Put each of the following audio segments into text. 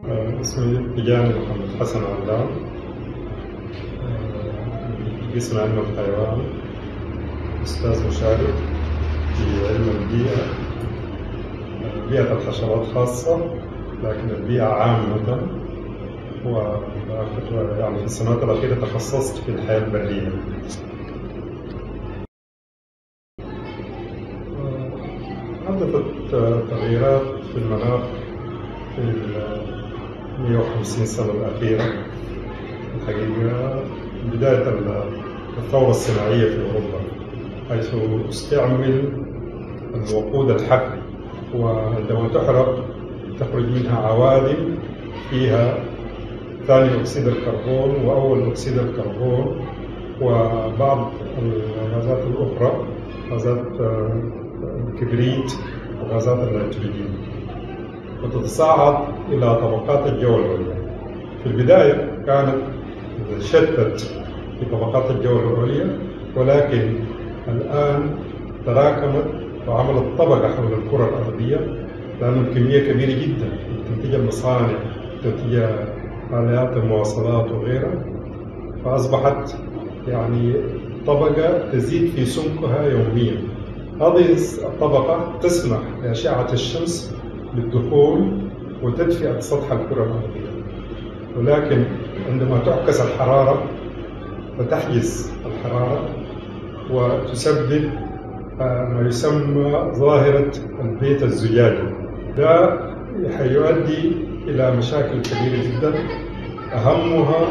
اسمي تجاني محمد حسن علام، قسم علم الحيوان، أستاذ مشارك في علم البيئة، بيئة الحشرات خاصة، لكن البيئة عامة. يعني في السنوات الأخيرة تخصصت في الحياة البرية. حدثت تغييرات في المناخ في 150 سنة الأخيرة الحقيقة، بداية الثورة الصناعية في أوروبا، حيث استعمل الوقود الحفري، وعندما تحرق تخرج منها عوادم فيها ثاني أكسيد الكربون وأول أكسيد الكربون وبعض الغازات الأخرى، غازات الكبريت وغازات النيتروجين، وتتصاعد إلى طبقات الجو العليا. في البداية كانت شتت في طبقات الجو العليا، ولكن الآن تراكمت وعملت طبقة حول الكرة الأرضية، لأن الكمية كبيرة جدا تنتج المصانع، تنتج آلات المواصلات وغيرها، فأصبحت يعني طبقة تزيد في سمكها يوميا. هذه الطبقة تسمح لأشعة الشمس بالدخول وتدفئة سطح الكرة الأرضية، ولكن عندما تعكس الحرارة فتحجز الحرارة وتسبب ما يسمى ظاهرة البيت الزجاجي. ده حيؤدي إلى مشاكل كبيرة جدا، أهمها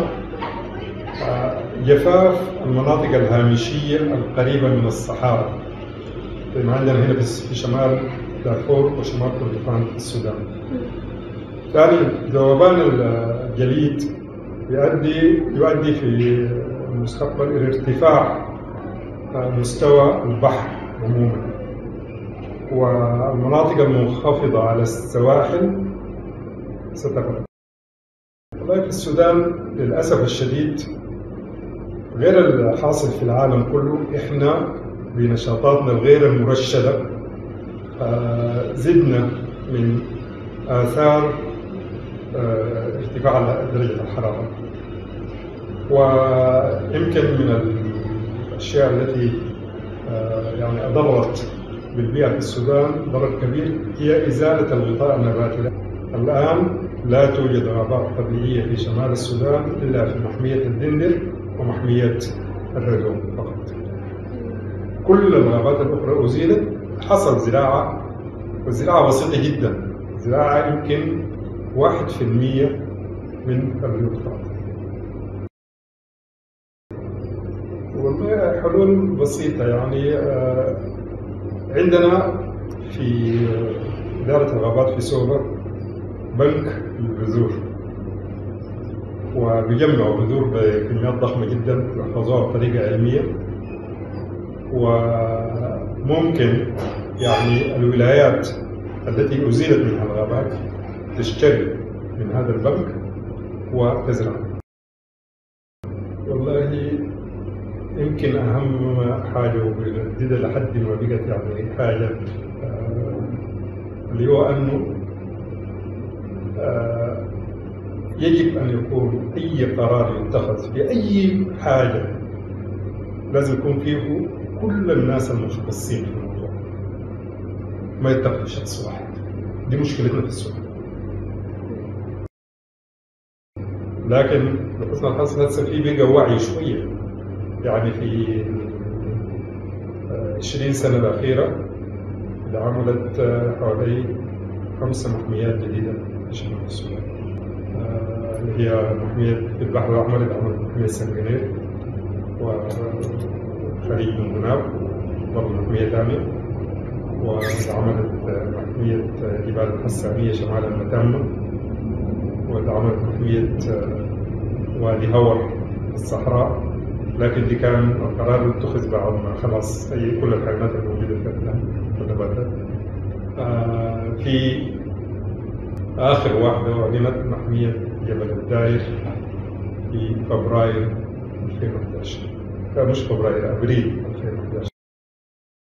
جفاف المناطق الهامشية القريبة من الصحارى، زي ما عندنا هنا في شمال دارفور وشمال كردفان في السودان. ثاني، ذوبان الجليد يؤدي في المستقبل إلى ارتفاع مستوى البحر عموما، والمناطق المنخفضة على السواحل ستغرق. والله في السودان للأسف الشديد، غير الحاصل في العالم كله، إحنا بنشاطاتنا الغير المرشدة زدنا من آثار ارتفاع درجة الحرارة. ويمكن من الأشياء التي يعني أضرت بالبيئة في السودان ضرر كبير هي إزالة الغطاء النباتي. الآن لا توجد غابات طبيعية في شمال السودان إلا في محمية الدندر ومحمية الردوم فقط. كل الغابات الأخرى أزيلت، حصل زراعة، والزراعة بسيطة جدا، زراعة يمكن 1% من اليوتيوب. والله حلول بسيطة، يعني عندنا في إدارة الغابات في سوبر بنك للبذور، وبيجمعوا بذور بكميات ضخمة جدا ويحفظوها بطريقة علمية. وممكن يعني الولايات التي أزيلت منها الغابات تشتري من هذا البنك وتزرع. والله يمكن أهم حاجة وبجديدة لحد ما بقت يعني حاجة اللي هو أنه يجب أن يكون أي قرار يتخذ في أي حاجة لازم يكون فيه كل الناس المختصين في الموضوع، ما يتخذ شخص واحد. دي مشكلتنا في السودان. لكن لحسن الحظ هسه في بقى وعي شوية، يعني في 20 سنة الأخيرة اللي عملت حوالي 5 محميات جديدة في شمال السودان، اللي هي محمية البحر الأحمر اللي عملت محمية سنغنير، وخليج منغناب برضه محمية ثانية، وعملت محمية جبال الحسانية شمال المتامة، وعملت محمية وادي هور في الصحراء. لكن دي كان القرار اتخذ بعد ما خلاص كل الحيوانات الموجودة في النباتات. في آخر واحدة أعلنت محمية جبل الداير في فبراير 2011، مش فبراير، أبريل 2011.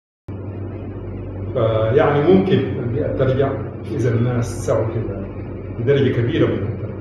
فيعني ممكن البيئة ترجع إذا الناس سعوا في ذلك. بدرجة كبيرة من التلوث.